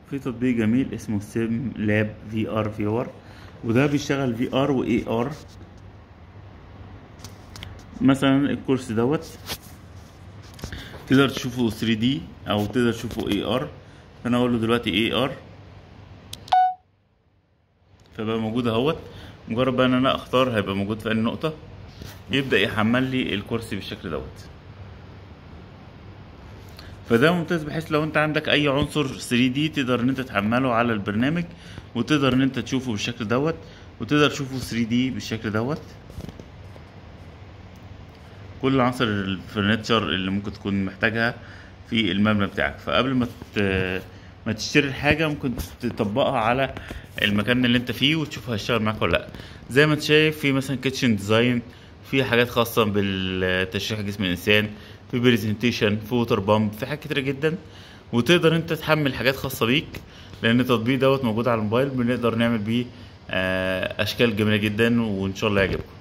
في تطبيق جميل اسمه سيم لاب في ار فيور، وده بيشتغل في ار واي ار. مثلا الكورس دوت تقدر تشوفه 3 دي او تقدر تشوفه اي ار. فانا اقول له دلوقتي اي ار، فبقى موجود اهوت. مجرد بقى ان انا اختار هيبقى موجود في اي نقطة، يبدأ يحمل لي الكرسي بالشكل دوت. فده ممتاز، بحيث لو انت عندك اي عنصر 3 دي تقدر ان انت تحمله على البرنامج، وتقدر ان انت تشوفه بالشكل دوت، وتقدر تشوفه 3 دي بالشكل دوت. كل عناصر الفرنتشر اللي ممكن تكون محتاجها في المبنى بتاعك. فقبل ما تشتري الحاجة ممكن تطبقها على المكان اللي انت فيه وتشوف هيشتغل معاك ولا لا. زي ما انت شايف في مثلا كيتشن ديزاين، في حاجات خاصة بالتشريح جسم الانسان، في برزنتيشن، في ووتر بامب، في حاجات كتيرة جدا. وتقدر انت تحمل حاجات خاصة بيك، لان التطبيق دوت موجود على الموبايل، بنقدر نعمل بيه اشكال جميلة جدا، وان شاء الله يعجبكم.